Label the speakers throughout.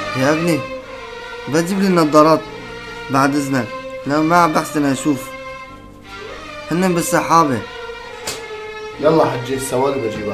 Speaker 1: يا ابني بجيب لي النظارات بعد اذنك، لو ما عم بحسن اشوف. هن بالسحابة.
Speaker 2: يلا حجي السوالي بجيبها.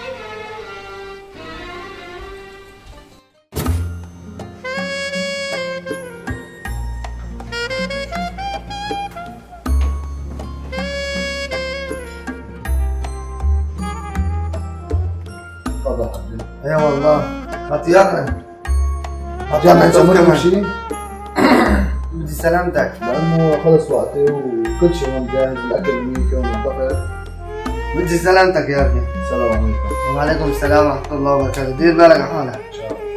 Speaker 2: تفضل حجي.
Speaker 1: اي والله خطيرنا.
Speaker 2: حجي انت عمرك شيء؟
Speaker 1: بدي سلامتك.
Speaker 2: لانه خلص وقتي وكل شيء هون جاهز، الاكل منيكه وننطفئ.
Speaker 1: بدي سلامتك يا ابني.
Speaker 2: السلام عليكم.
Speaker 1: وعليكم السلام ورحمة الله وبركاته. دير بالك على حالك.
Speaker 2: ان شاء الله.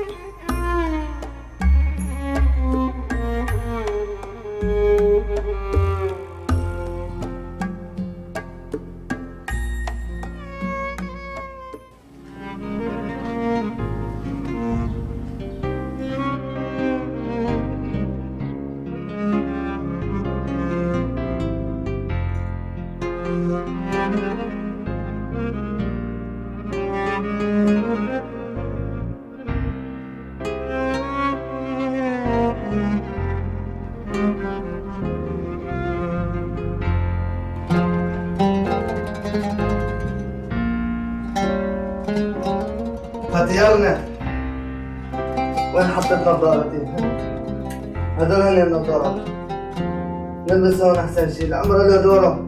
Speaker 1: خطيرنا. وين حطيت نظارتي؟ هدول هن النظارات. نلبس هون احسن شي، العمر له دوره.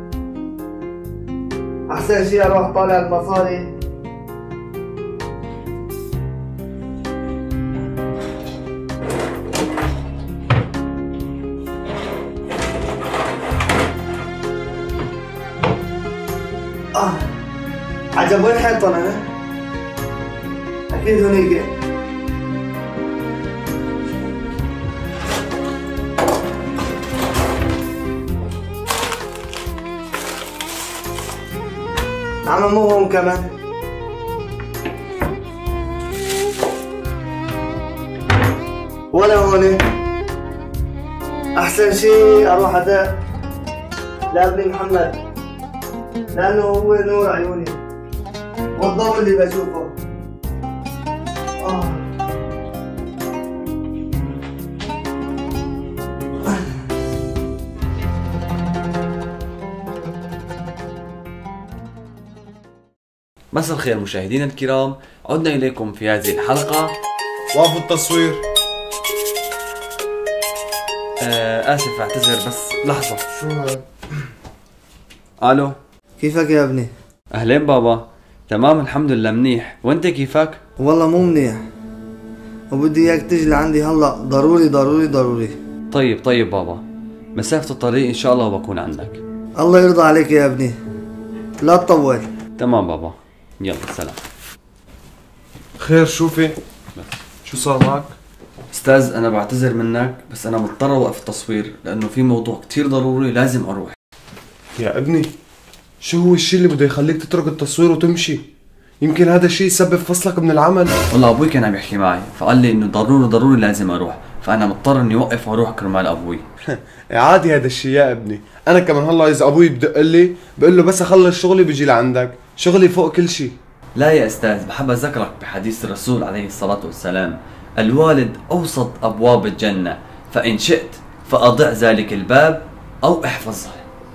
Speaker 1: احسن شي اروح طالع المصاري. عجب وين حيطن انا؟ اكيد هونيك. عم مو هون كمان. ولا هون. احسن شي اروح ادق لابني محمد، لانه هو نور عيوني والضوء اللي بشوفه.
Speaker 3: مساء الخير مشاهدينا الكرام، عدنا إليكم في هذه الحلقة.
Speaker 2: وقف التصوير.
Speaker 3: آسف أعتذر بس لحظة.
Speaker 2: شو هاد؟
Speaker 3: ألو،
Speaker 1: كيفك يا ابني؟
Speaker 3: أهلين بابا. تمام الحمد لله منيح، وأنت كيفك؟
Speaker 1: والله مو منيح، وبدي اياك تجي لعندي هلا ضروري ضروري ضروري.
Speaker 3: طيب بابا، مسافة الطريق إن شاء الله بكون عندك.
Speaker 1: الله يرضى عليك يا ابني، لا تطول.
Speaker 3: تمام بابا، يلا سلام.
Speaker 2: خير شوفي، شو صار معك؟
Speaker 3: أستاذ أنا بعتذر منك، بس أنا مضطر أوقف التصوير لأنه في موضوع كتير ضروري لازم أروح.
Speaker 2: يا ابني شو هو الشيء اللي بده يخليك تترك التصوير وتمشي؟ يمكن هذا الشيء يسبب فصلك من العمل.
Speaker 3: والله أبوي كان عم يحكي معي فقال لي إنه ضروري لازم أروح، فأنا مضطر إني أوقف وأروح كرمال أبوي.
Speaker 2: عادي هذا الشيء يا ابني، أنا كمان هلا إذا أبوي بدق لي بقول له بس أخلص شغلي بيجي لعندك، شغلي فوق كل شيء.
Speaker 3: لا يا أستاذ، بحب أذكرك بحديث الرسول عليه الصلاة والسلام: الوالد أوسط أبواب الجنة، فإن شئت فأضع ذلك الباب أو احفظه.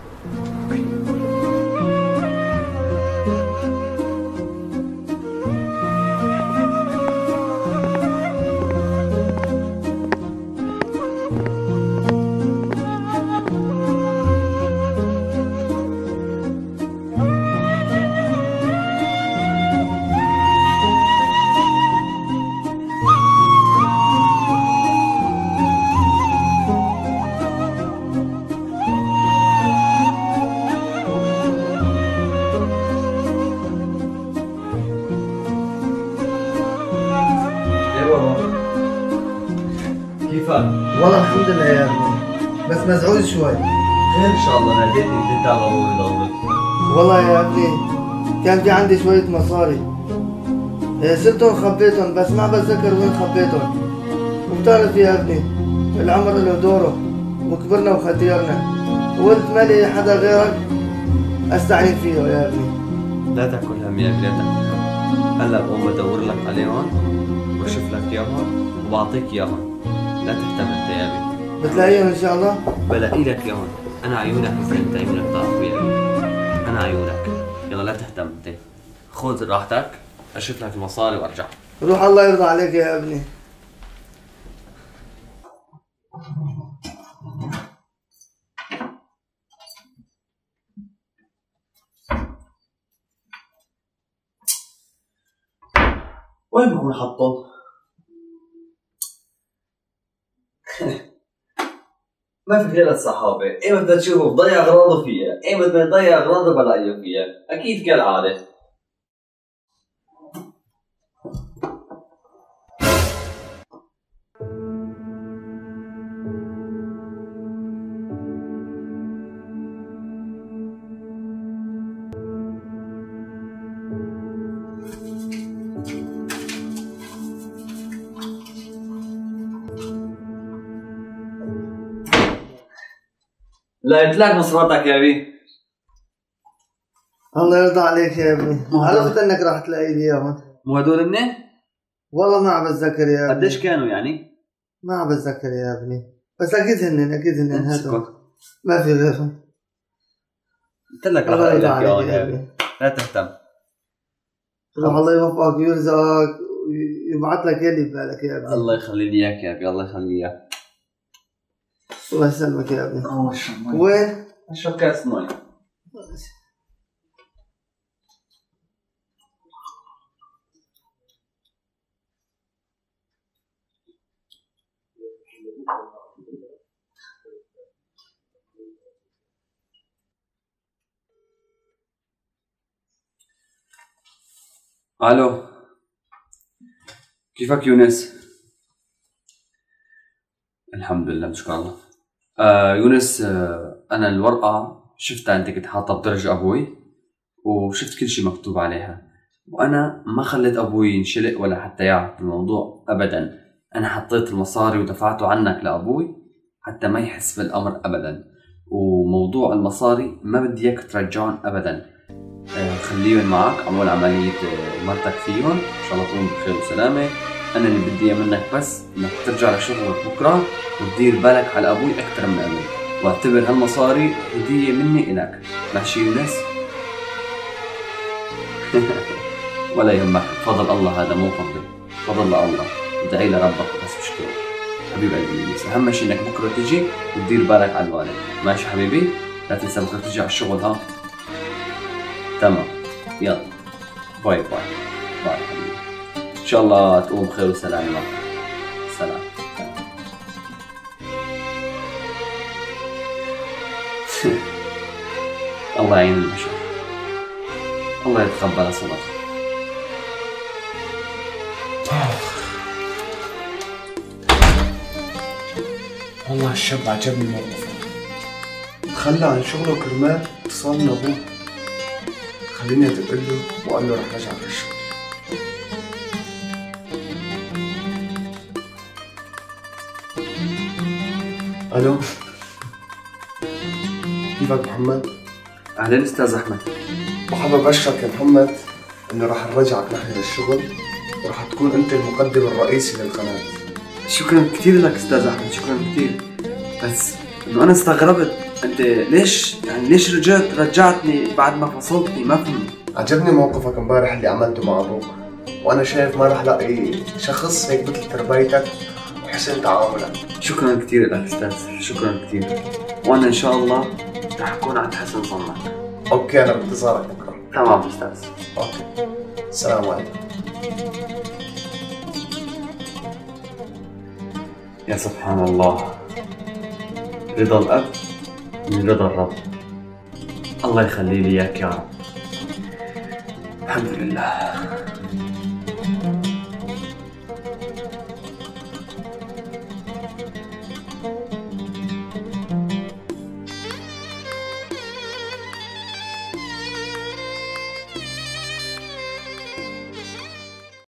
Speaker 3: كيفك؟
Speaker 1: والله الحمد لله يا ابني، بس مزعوج شوي.
Speaker 3: خير ان شاء الله، ناديتني بدي ضروري.
Speaker 1: والله يا ابني كان في عندي شوية مصاري، سبتهم خبيتهم، بس ما بتذكر وين خبيتهم. وبتعرف يا ابني العمر له دوره، وكبرنا وختيرنا، وقلت ما لي حدا غيرك استعين فيه يا ابني.
Speaker 3: لا تاكل هم يا ابني، لا تاكل هم. هلا بقوم بدور لك عليهم بكشف لك اياهم وبعطيك اياهم، لا تهتم انت يا ابي.
Speaker 1: بتلاقيهم ان شاء الله؟
Speaker 3: بلاقي لك اياهم، انا عيونك مثل انت عيونك ضعف يا ابي، انا عيونك. يلا لا تهتم انت، خذ راحتك، اشوف لك المصاري وارجع.
Speaker 1: روح الله يرضى عليك يا ابني.
Speaker 3: وين بكون حطهم؟ ما في غير الصحابة، ايمت بدها تشوفه بضيع اغراضه فيها، ايمت ما يضيع اغراضه بلاقيه فيها، اكيد كالعادة. لا يتلاك مصرواتك يا ابي.
Speaker 1: الله يرضى عليك يا ابني، عرفت انك راح تلاقي لي اياهم.
Speaker 3: مو هدول منين؟
Speaker 1: والله ما عم بتذكر يا ابني.
Speaker 3: قديش كانوا يعني؟
Speaker 1: ما عم بتذكر يا ابني، بس اكيد هنن هاتهم،
Speaker 3: اسكت،
Speaker 1: ما في غيرهم.
Speaker 3: قلت لك راح
Speaker 1: الله
Speaker 3: اقول
Speaker 1: يرضى
Speaker 3: لك
Speaker 1: عليك
Speaker 3: اياهم
Speaker 1: يا
Speaker 3: يا ابي،
Speaker 1: ابني.
Speaker 3: لا تهتم.
Speaker 1: روح الله يوفقك ويرزقك ويبعث لك يلي ببالك يا ابني.
Speaker 3: الله يخلي لي اياك يا ابي، الله يخلي لي اياك.
Speaker 1: الله يسلمك يا ابني.
Speaker 3: اشرب مي.
Speaker 1: وين؟
Speaker 3: اشرب كاس مي. الو، كيفك يونس؟ الحمد لله نشكر الله. يونس، انا الورقة شفتها انت كنت حاطها بدرج ابوي، وشفت كل شيء مكتوب عليها، وانا ما خليت ابوي ينشلق ولا حتى يعرف الموضوع ابدا. انا حطيت المصاري ودفعته عنك لابوي حتى ما يحس بالامر ابدا، وموضوع المصاري ما بدي اياك ترجعهم ابدا. خليهم معك، اعمل عملية مرتك فيهم ان شاء الله تكون بخير وسلامة. انا اللي بدي اياه منك بس انك ترجع لشغلك بكره وتدير بالك على ابوي اكثر من قبل، واعتبر هالمصاري هدية مني الك، ماشي يونس؟ ولا يهمك، فضل الله هذا مو فضلي، فضل الله، ادعي لربك بس بشكره. حبيب قلبي يونس، اهم شيء انك بكره تجي وتدير بالك على الوالد، ماشي حبيبي؟ لا تنسى بكره تجي على الشغل ها؟ تمام، يلا باي باي باي حبيبي، ان شاء الله تقوم بخير وسلامة. سلام. الله يعين البشر، الله يتقبل صلاتك.
Speaker 2: والله الشاب عجبني موقفه، تخلى عن شغله كرمال اتصال من ابوه. خليني ادق له واقول له رح ارجع على الشغل. الو، كيفك محمد؟
Speaker 3: اهلا استاذ احمد.
Speaker 2: وحابب ابشرك يا محمد انه رح نرجعك نحن للشغل، ورح تكون انت المقدم الرئيسي للقناة.
Speaker 3: شكرا كثير لك استاذ احمد، شكرا كثير، بس انه انا استغربت انت ليش رجعتني بعد ما فصلتني، ما فهمت.
Speaker 2: عجبني موقفك امبارح اللي عملته مع ابوك، وانا شايف ما رح لاقي شخص هيك مثل تربيتك وحسن تعاملك.
Speaker 3: شكرا كثير لك استاذ، شكرا كثير، وانا ان شاء الله رح اكون عند حسن ظنك.
Speaker 2: اوكي، انا بانتظارك بكره.
Speaker 3: تمام استاذ.
Speaker 2: اوكي، السلام عليكم.
Speaker 3: يا سبحان الله، رضا الاب من رضا الرب، الله يخلي لي اياك يا رب. الحمد لله.